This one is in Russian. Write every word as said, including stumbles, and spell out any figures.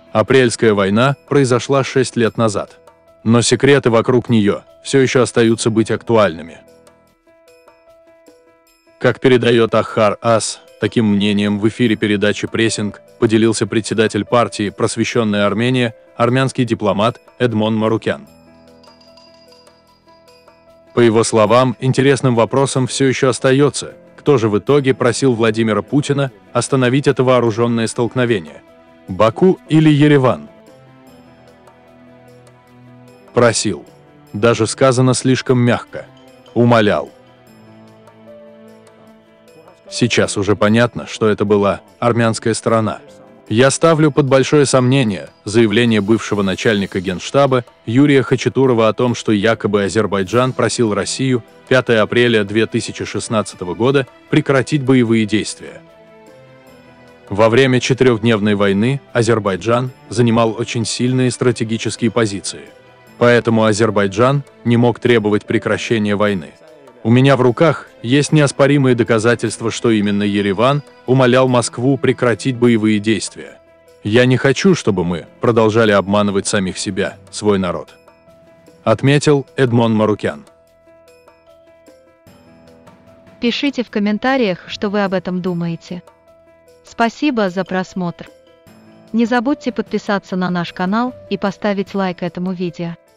Апрельская война произошла шесть лет назад. Но секреты вокруг нее все еще остаются быть актуальными. Как передает Ахар Ас, таким мнением в эфире передачи «Прессинг» поделился председатель партии «Просвещенная Армения», армянский дипломат Эдмон Марукян. По его словам, интересным вопросом все еще остается, кто же в итоге просил Владимира Путина остановить это вооруженное столкновение – Баку или Ереван? Просил. Даже сказано слишком мягко. Умолял. Сейчас уже понятно, что это была армянская сторона. Я ставлю под большое сомнение заявление бывшего начальника Генштаба Юрия Хачатурова о том, что якобы Азербайджан просил Россию пятого апреля две тысячи шестнадцатого года прекратить боевые действия. Во время четырехдневной войны Азербайджан занимал очень сильные стратегические позиции. Поэтому Азербайджан не мог требовать прекращения войны. У меня в руках есть неоспоримые доказательства, что именно Ереван умолял Москву прекратить боевые действия. Я не хочу, чтобы мы продолжали обманывать самих себя, свой народ. Отметил Эдмон Марукян. Пишите в комментариях, что вы об этом думаете. Спасибо за просмотр. Не забудьте подписаться на наш канал и поставить лайк этому видео.